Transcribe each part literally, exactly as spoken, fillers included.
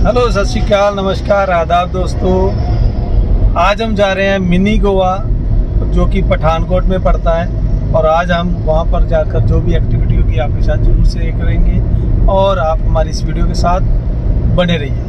Hello, सत श्री अकाल, नमस्कार, आदाब दोस्तों। आज हम जा रहे हैं मिनी गोवा, जो कि पठानकोट में पड़ता है। और आज हम वहां पर जाकर जो भी एक्टिविटी होगी आपके साथ जरूर शेयर करेंगे और आप हमारी इस वीडियो के साथ बने रहिए।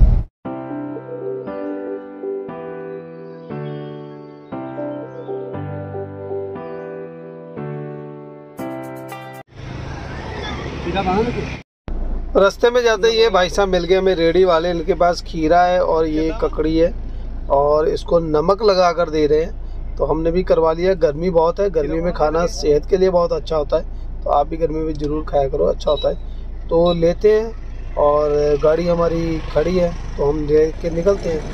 रास्ते में जाते ये भाई साहब मिल गए हमें, रेडी वाले। इनके पास खीरा है और ये ककड़ी है और इसको नमक लगा कर दे रहे हैं। तो हमने भी करवा लिया। गर्मी बहुत है, गर्मी में खाना सेहत के लिए बहुत अच्छा होता है, तो आप भी गर्मी में ज़रूर खाया करो, अच्छा होता है। तो लेते हैं और गाड़ी हमारी खड़ी है तो हम ले के निकलते हैं।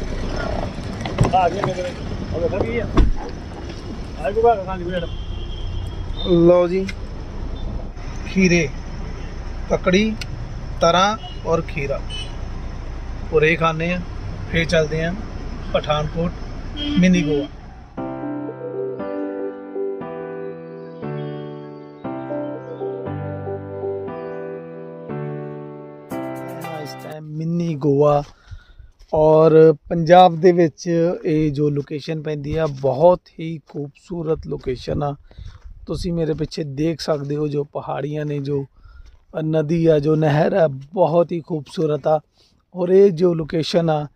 लो जी, खीरे, ककड़ी, तरह और खीरा और एक खाने हैं, फिर चलते हैं पठानकोट मिनी गोवा। इस टाइम मिनी गोवा और पंजाब दे विच ये जो लोकेशन पैंदी है बहुत ही खूबसूरत लोकेशन आ। तुसी मेरे पीछे देख सकते हो, जो पहाड़ियाँ ने, जो नदी है, जो नहर है, बहुत ही खूबसूरत आ। और ये जो लोकेशन आ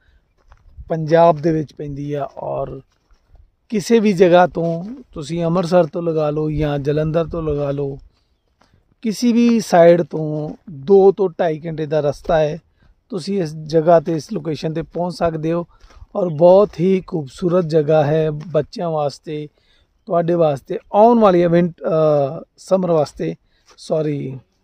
पंजाब दे विच पैंदी है। और किसी भी जगह तो तुसी अमृतसर तो लगा लो या जलंधर तो लगा लो, किसी भी साइड तो दो तो ढाई घंटे का रास्ता है। तुसी इस जगह ते, इस लोकेशन ते पहुंच सकते हो। और बहुत ही खूबसूरत जगह है बच्चों वास्ते, तुहाडे वास्ते, आने वाली इवेंट समर वास्ते, सॉरी।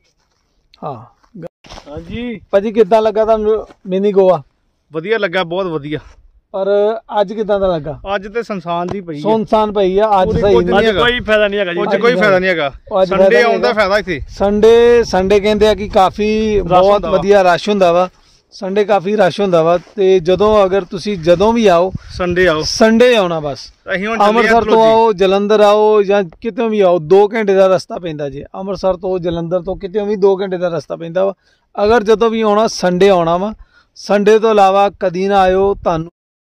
हाँ हाँ जी भाजी, कितना लगा था मिनी गोवा? ਵਧੀਆ ਲੱਗਾ, ਬਹੁਤ ਵਧੀਆ। पर ਅੱਜ ਕਿਦਾਂ ਦਾ ਲੱਗਾ? ਅੱਜ ਤੇ ਸੰਸਾਨ ਦੀ ਪਈ ਹੈ, ਸੁਨਸਾਨ ਪਈ ਆ ਅੱਜ। ਸਹੀ ਨਹੀਂ ਹੈਗਾ, ਕੋਈ ਫਾਇਦਾ ਨਹੀਂ ਹੈਗਾ ਜੀ, ਅੱਜ ਕੋਈ ਫਾਇਦਾ ਨਹੀਂ ਹੈਗਾ। ਸੰਡੇ ਆਉਂਦਾ ਫਾਇਦਾ ਇੱਥੇ। ਸੰਡੇ ਸੰਡੇ ਕਹਿੰਦੇ ਆ ਕਿ ਕਾਫੀ ਬਹੁਤ ਵਧੀਆ ਰਸ਼ ਹੁੰਦਾ ਵਾ। ਸੰਡੇ ਕਾਫੀ ਰਸ਼ ਹੁੰਦਾ ਵਾ। ਤੇ ਜਦੋਂ ਅਗਰ ਤੁਸੀਂ ਜਦੋਂ ਵੀ ਆਓ ਸੰਡੇ ਆਓ, ਸੰਡੇ ਆਉਣਾ ਬਸ। ਅਸੀਂ ਹੁਣ ਅੰਮ੍ਰਿਤਸਰ ਤੋਂ ਆਓ, ਜਲੰਧਰ ਆਓ ਜਾਂ ਕਿਤੇ ਵੀ ਆਓ, ਦੋ ਘੰਟੇ ਦਾ ਰਸਤਾ ਪੈਂਦਾ ਜੇ। ਅੰਮ੍ਰਿਤਸਰ ਤੋਂ, ਜਲੰਧਰ ਤੋਂ ਕਿਤੇ ਵੀ ਦੋ ਘੰਟੇ ਦਾ ਰਸਤਾ ਪੈਂਦਾ ਵਾ। ਅਗਰ ਜਦੋਂ ਵੀ ਆਉਣਾ ਸੰਡੇ ਆਉਣਾ ਵਾ। ਸੰਡੇ ਤੋਂ ਇਲਾਵਾ ਕਦੀ ਨਾ ਆਇਓ ਤੁਹਾਨੂੰ।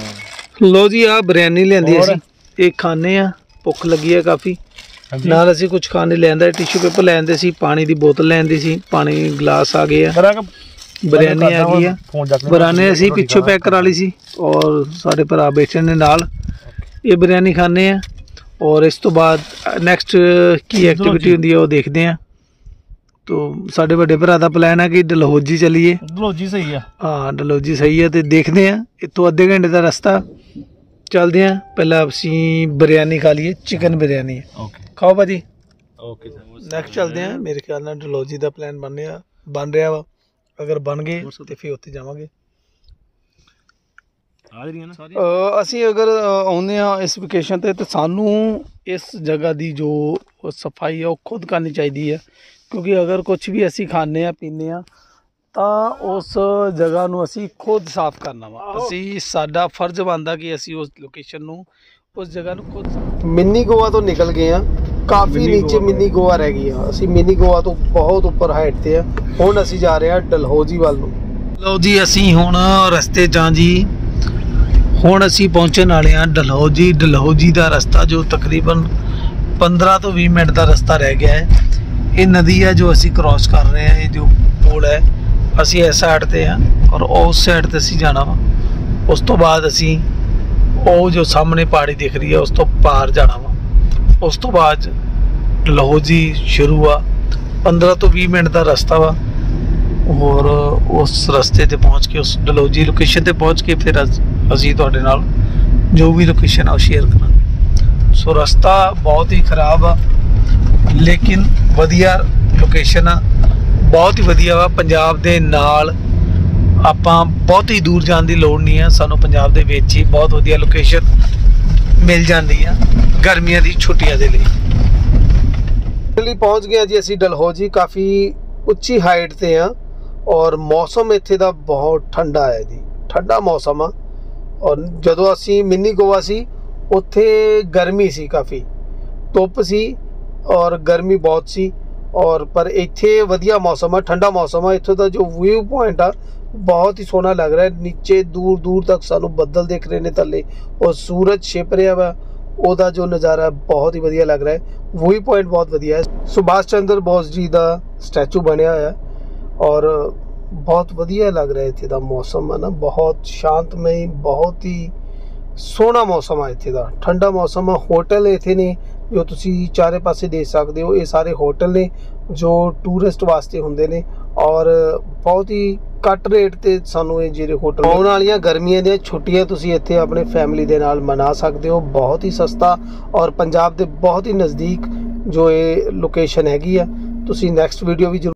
ਲੋ ਜੀ, ਆ ਬਿਰਿਆਨੀ ਲਿਆਂਦੀ ਅਸੀਂ, ਇਹ ਖਾਣੇ ਆ। ਭੁੱਖ ਲੱਗੀ ਹੈ ਕਾਫੀ। ਨਾਲ ਅਸੀਂ ਕੁਝ ਖਾਣੇ ਲੈਂਦਾ, ਟਿਸ਼ੂ ਪੇਪਰ ਲੈਂਦੇ ਸੀ, ਪਾਣੀ ਦੀ ਬੋਤਲ ਲੈਂਦੀ ਸੀ, ਪਾਣੀ ਗਲਾਸ ਆ ਗਏ ਆ, ਬਿਰਿਆਨੀ ਆ ਗਈ ਆ। ਬਿਰਿਆਨੀ ਅਸੀਂ ਪਿੱਛੋਂ ਪੈਕ ਕਰਾ ਲਈ ਸੀ ਔਰ ਸਾਡੇ ਭਰਾ ਬੈਠੇ ਨੇ ਨਾਲ। ਇਹ ਬਿਰਿਆਨੀ ਖਾਣੇ ਆ ਔਰ ਇਸ ਤੋਂ ਬਾਅਦ ਨੈਕਸਟ ਕੀ ਐਕਟੀਵਿਟੀ ਹੁੰਦੀ ਹੈ ਉਹ ਦੇਖਦੇ ਆ। तो साढ़े बड़े भरा का प्लान है कि डलहौजी चलीए। डलहौजी सही है, हाँ डलहौजी सही है। तो देखते हैं, इतों अद्धे घंटे का रास्ता चलते हैं। पहले असी बिरयानी खा लीए, चिकन बिरयानी है। खाओ भाजी। ओके नैक्सट चलते हैं। मेरे ख्याल में डलहौजी का प्लान बन रहा बन रहा वा। अगर बन गए तो फिर उत्थे जावांगे। ਅਸੀਂ अगर आने इस लोकेशन ते तो सानू इस जगह की जो सफाई है वो खुद करनी चाहिए है। क्योंकि अगर कुछ भी असी खाने पीने तो उस जगह नू असी खुद साफ करना वा। असी साडा फर्ज बनता कि असी उस लोकेशन नू, उस जगह नू खुद साफ। मिनी गोवा तो निकल गए हैं, काफ़ी नीचे मिनी गोवा रह गई है। असी मिनी गोवा तो बहुत उपर हाइट ते हैं। हुण असी जा रहे हैं डलहौजी वाल नू। लो जी, असी हुण रस्ते च जी, हुण असी पहुँचण वाले हैं डलहौजी। डलहौजी का रास्ता जो तकरीबन पंद्रह तो बीस मिनट का रास्ता रह गया है। ये नदी है जो असी क्रॉस कर रहे हैं, ये जो पुल है। असी इस साइड ते हैं और उस साइड ते असी जाना वा। उस तो बाद असी वो जो सामने पहाड़ी दिख रही है उस तो पार जाना वा। उस तो बाद डलहौजी शुरू हुआ। पंद्रह तो बीस मिनट का रास्ता वा और उस रस्ते ते पहुँच के, उस डलहौजी लोकेशन ते पहुँच के फिर असी तुहाडे नाल जो भी लोकेशन है वो शेयर करांगे। सो रास्ता बहुत ही खराब आ, लेकिन वधिया लोकेशन आ, बहुत ही वधिया वा। पंजाब दे नाल आपां बहुत ही दूर जाने की लोड़ नहीं है। सानू पंजाब दे विच ही बहुत वधिया लोकेशन मिल जाती है गर्मियों की छुट्टियां दे लई। पहुँच गए जी असी डलहौजी। काफ़ी उच्ची हाइट ते हैं और मौसम इत्थे दा बहुत ठंडा है जी, ठंडा मौसम आ। और जदों असी मिनी गोवा सी उत्थे गर्मी सी, काफ़ी धुप सी और गर्मी बहुत सी। और पर इत्थे वधिया मौसम है, ठंडा मौसम है। इत्थों का जो व्यू पॉइंट आ ਬਹੁਤ ਹੀ ਸੋਹਣਾ ਲੱਗ ਰਿਹਾ ਹੈ। ਨੀਚੇ ਦੂਰ ਦੂਰ ਤੱਕ ਸਾਨੂੰ ਬੱਦਲ ਦਿਖ ਰਹੇ ਨੇ, ਥੱਲੇ ਉਹ ਸੂਰਜ ਛਿਪ ਰਿਹਾ ਵਾ, ਉਹਦਾ ਜੋ ਨਜ਼ਾਰਾ ਬਹੁਤ ਹੀ ਵਧੀਆ ਲੱਗ ਰਿਹਾ ਹੈ। ਵਹੀ ਪੁਆਇੰਟ ਬਹੁਤ ਵਧੀਆ ਹੈ। ਸੁਭਾਸ਼ ਚੰਦਰ ਬੋਸ ਜੀ ਦਾ ਸਟੈਚੂ ਬਣਿਆ ਹੋਇਆ ਔਰ ਬਹੁਤ ਵਧੀਆ ਲੱਗ ਰਿਹਾ ਇੱਥੇ ਦਾ ਮੌਸਮ ਹੈ ਨਾ, ਬਹੁਤ ਸ਼ਾਂਤਮਈ, ਬਹੁਤ ਹੀ ਸੋਹਣਾ ਮੌਸਮ ਆ ਇੱਥੇ ਦਾ, ਠੰਡਾ ਮੌਸਮ ਆ। ਹੋਟਲ ਇੱਥੇ ਨੇ ਜੋ ਤੁਸੀਂ ਚਾਰੇ ਪਾਸੇ ਦੇਖ ਸਕਦੇ ਹੋ, ਇਹ ਸਾਰੇ ਹੋਟਲ ਨੇ ਜੋ ਟੂਰਿਸਟ ਵਾਸਤੇ ਹੁੰਦੇ ਨੇ ਔਰ ਬਹੁਤ ਹੀ ਘੱਟ ਰੇਟ ਤੇ ਸਾਨੂੰ ਇਹ ਜਿਹੜੇ ਹੋਟਲ, ਆਉਣ ਵਾਲੀਆਂ ਗਰਮੀਆਂ ਦੀਆਂ ਛੁੱਟੀਆਂ ਤੁਸੀਂ ਇੱਥੇ ਆਪਣੇ ਫੈਮਿਲੀ ਦੇ ਨਾਲ ਮਨਾ ਸਕਦੇ ਹੋ। ਬਹੁਤ ਹੀ ਸਸਤਾ ਔਰ ਪੰਜਾਬ ਦੇ ਬਹੁਤ ਹੀ ਨਜ਼ਦੀਕ ਜੋ ਇਹ ਲੋਕੇਸ਼ਨ ਹੈਗੀ ਆ। ਤੁਸੀਂ ਨੈਕਸਟ ਵੀਡੀਓ ਵੀ ਜ਼ਰੂਰ